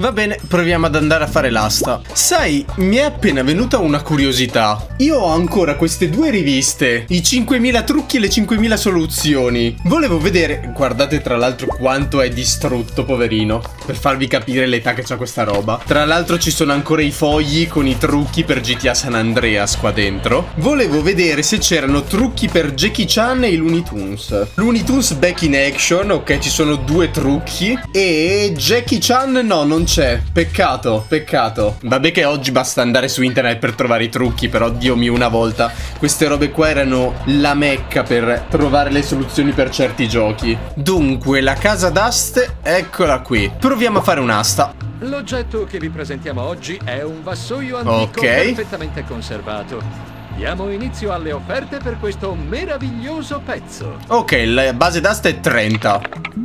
Va bene, proviamo ad andare a fare l'asta. Sai, mi è appena venuta una curiosità. Io ho ancora queste due riviste, i 5000 trucchi e le 5000 soluzioni. Volevo vedere, guardate tra l'altro quanto è distrutto, poverino, per farvi capire l'età che c'ha questa roba. Tra l'altro ci sono ancora i fogli con i trucchi per GTA San Andreas qua dentro. Volevo vedere se c'erano trucchi per Jackie Chan e i Looney Tunes. Looney Tunes Back in Action, ok, ci sono due trucchi. E Jackie Chan no, non c'è. Peccato, peccato. Vabbè che oggi basta andare su internet per trovare i trucchi, però Dio mio, una volta queste robe qua erano la mecca per trovare le soluzioni per certi giochi. Dunque, la casa d'aste, eccola qui. Proviamo a fare un'asta. L'oggetto che vi presentiamo oggi è un vassoio antico perfettamente conservato. Diamo inizio alle offerte per questo meraviglioso pezzo. Ok, la base d'asta è 30.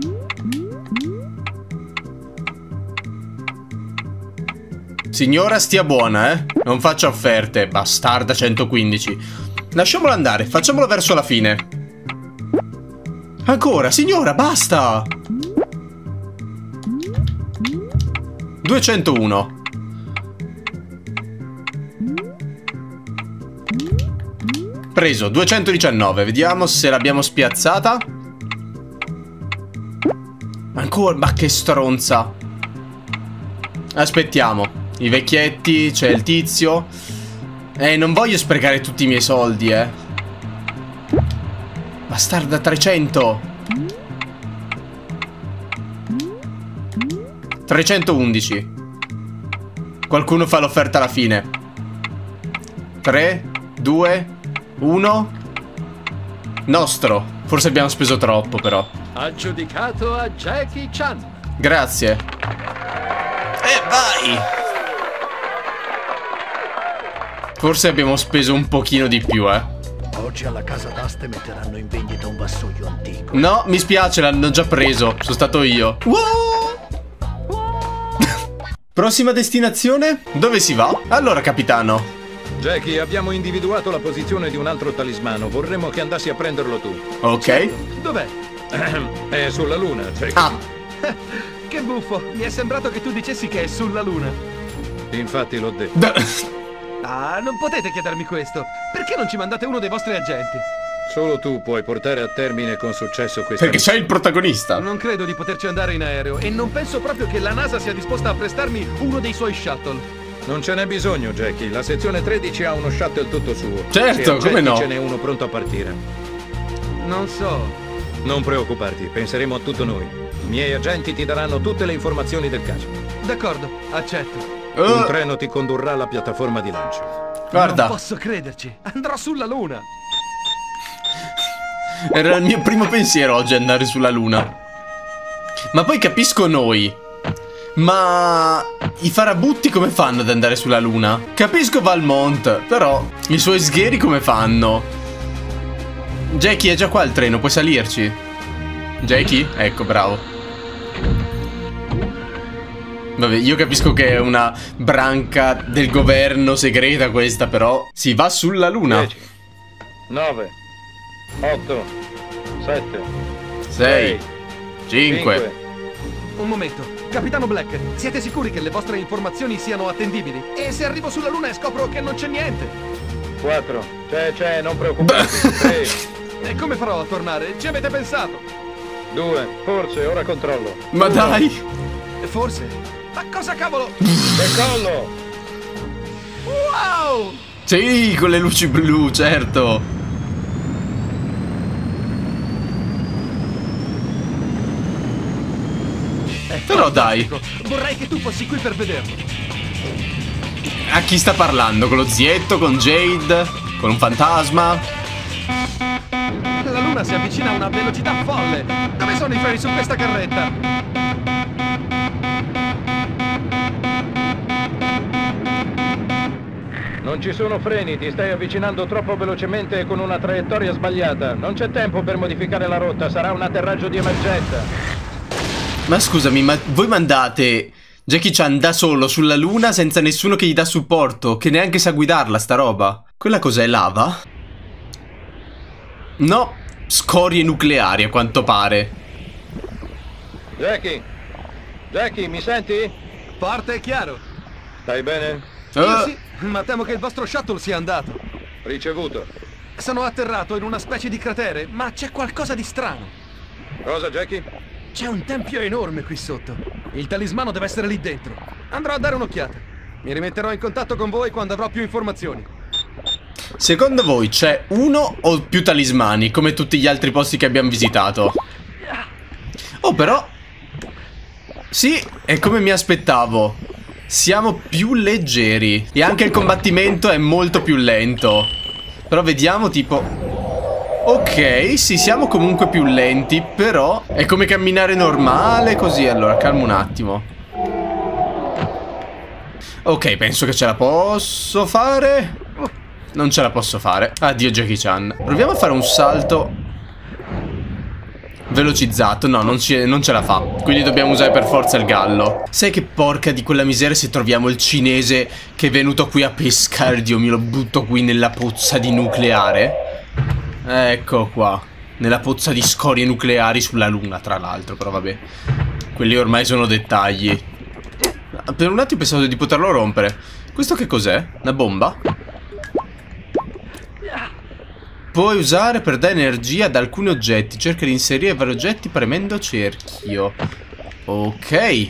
Signora, stia buona, eh? Non faccia offerte, bastarda 115. Lasciamolo andare, facciamolo verso la fine. Ancora, signora, basta! 201. Preso, 219. Vediamo se l'abbiamo spiazzata. Ancora, ma che stronza. Aspettiamo. I vecchietti, c'è il tizio. Non voglio sprecare tutti i miei soldi, Bastarda 300. 311. Qualcuno fa l'offerta alla fine. 3, 2, 1. Nostro. Forse abbiamo speso troppo, però. Aggiudicato a Jackie Chan. Grazie. Vai! Forse abbiamo speso un pochino di più, Oggi alla casa d'aste metteranno in vendita un vassoio antico. No, mi spiace, l'hanno già preso. Sono stato io. Prossima destinazione? Dove si va? Allora, capitano. Jackie, abbiamo individuato la posizione di un altro talismano. Vorremmo che andassi a prenderlo tu. Ok. Dov'è? È sulla luna, Jackie. Ah. Che buffo, mi è sembrato che tu dicessi che è sulla luna. Infatti l'ho detto. Ah, non potete chiedermi questo. Perché non ci mandate uno dei vostri agenti? Solo tu puoi portare a termine con successo questa Perché sei il protagonista. Non credo di poterci andare in aereo e non penso proprio che la NASA sia disposta a prestarmi uno dei suoi shuttle. Non ce n'è bisogno, Jackie. La sezione 13 ha uno shuttle tutto suo. Certo, come no? Ce n'è uno pronto a partire. Non so. Non preoccuparti, penseremo a tutto noi. I miei agenti ti daranno tutte le informazioni del caso. D'accordo, accetto. Un treno ti condurrà alla piattaforma di lancio. Guarda. Non posso crederci. Andrò sulla luna. Era il mio primo pensiero oggi andare sulla luna. Ma poi capisco noi. Ma i farabutti come fanno ad andare sulla luna? Capisco Valmont, però i suoi sgheri come fanno? Jackie, è già qua il treno, puoi salirci? Jackie? Ecco, bravo. Vabbè, io capisco che è una branca del governo segreta questa, però si va sulla luna. 10, 9, 8, 7, 6, 5. Un momento. Capitano Black, siete sicuri che le vostre informazioni siano attendibili? E se arrivo sulla luna e scopro che non c'è niente? 4, c'è, non preoccuparti. 3, E come farò a tornare? Ci avete pensato? 2, forse, ora controllo. Ma 1. dai! Forse. Ma cosa cavolo? Decollo! Wow! Sì, con le luci blu, certo. Però dai. Vorrei che tu fossi qui per vederlo. A chi sta parlando? Con lo zietto? Con Jade? Con un fantasma? La luna si avvicina a una velocità folle. Dove sono i freni su questa carretta? Non ci sono freni, ti stai avvicinando troppo velocemente e con una traiettoria sbagliata. Non c'è tempo per modificare la rotta, sarà un atterraggio di emergenza. Ma scusami, ma voi mandate Jackie Chan da solo sulla luna senza nessuno che gli dà supporto, che neanche sa guidarla sta roba? Quella cos'è, lava? No, scorie nucleari a quanto pare. Jackie? Jackie, mi senti? Forte e chiaro. Stai bene? Io sì, ma temo che il vostro shuttle sia andato. Ricevuto. Sono atterrato in una specie di cratere, ma c'è qualcosa di strano. Cosa, Jackie? C'è un tempio enorme qui sotto. Il talismano deve essere lì dentro. Andrò a dare un'occhiata. Mi rimetterò in contatto con voi quando avrò più informazioni. Secondo voi c'è uno o più talismani, come tutti gli altri posti che abbiamo visitato? Oh, però... Sì, è come mi aspettavo. Siamo più leggeri. E anche il combattimento è molto più lento. Però vediamo tipo... Ok, sì, siamo comunque più lenti, però è come camminare normale, così. Allora, calmo un attimo. Ok, penso che ce la posso fare. Non ce la posso fare. Addio Jackie Chan. Proviamo a fare un salto velocizzato. No, non ce la fa. Quindi dobbiamo usare per forza il gallo. Sai che porca di quella miseria se troviamo il cinese che è venuto qui a pescare. Dio mio, lo butto qui nella pozza di nucleare. Ecco qua. Nella pozza di scorie nucleari sulla luna, tra l'altro. Però vabbè, quelli ormai sono dettagli. Per un attimo pensavo di poterlo rompere. Questo che cos'è? Una bomba? Puoi usare per dare energia ad alcuni oggetti. Cerca di inserire vari oggetti premendo cerchio. Ok.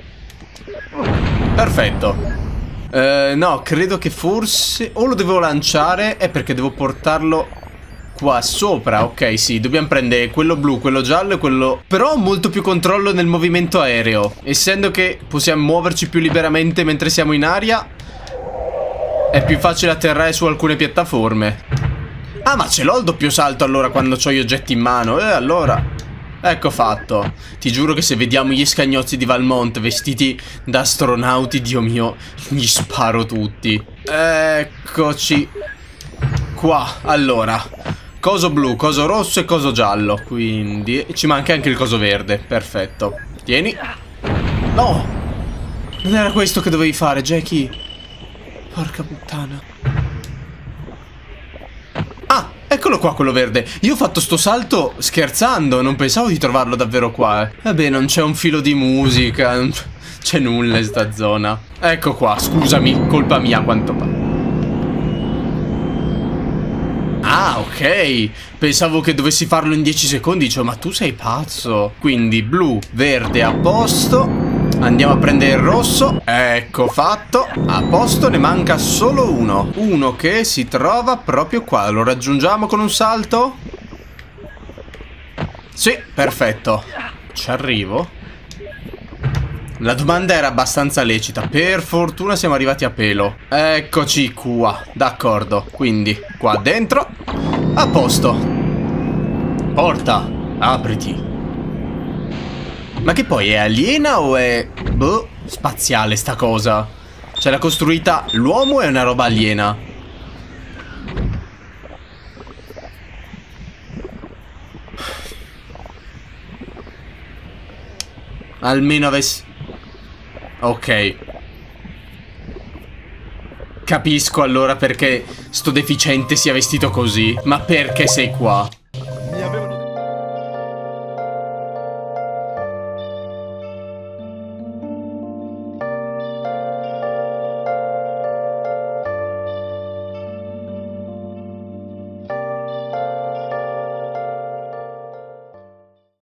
Perfetto. No, credo che forse... O lo devo lanciare. È perché devo portarlo qua sopra. Ok, sì, dobbiamo prendere quello blu, quello giallo e quello... Però ho molto più controllo nel movimento aereo. Essendo che possiamo muoverci più liberamente mentre siamo in aria, è più facile atterrare su alcune piattaforme. Ah, ma ce l'ho il doppio salto allora quando ho gli oggetti in mano. Allora, ecco fatto. Ti giuro che se vediamo gli scagnozzi di Valmont vestiti da astronauti, Dio mio, gli sparo tutti. Eccoci qua. Allora, coso blu, coso rosso e coso giallo. Quindi ci manca anche il coso verde. Perfetto. Tieni. No, non era questo che dovevi fare, Jackie. Porca puttana. Eccolo qua quello verde. Io ho fatto sto salto scherzando. Non pensavo di trovarlo davvero qua. Vabbè, non c'è un filo di musica. Non c'è nulla in sta zona. Ecco qua, scusami, colpa mia quanto fa. Ah, ok. Pensavo che dovessi farlo in 10 secondi. Dicevo, ma tu sei pazzo. Quindi blu, verde a posto. Andiamo a prendere il rosso. Ecco fatto. A posto, ne manca solo uno. Uno che si trova proprio qua. Lo raggiungiamo con un salto? Sì, perfetto. Ci arrivo? La domanda era abbastanza lecita. Per fortuna siamo arrivati a pelo. Eccoci qua. D'accordo. Quindi qua dentro. A posto. Porta, apriti. Ma che poi è aliena o è... boh, spaziale sta cosa? Cioè l'ha costruita l'uomo o è una roba aliena? Almeno avessi... Ok. Capisco allora perché sto deficiente sia vestito così. Ma perché sei qua?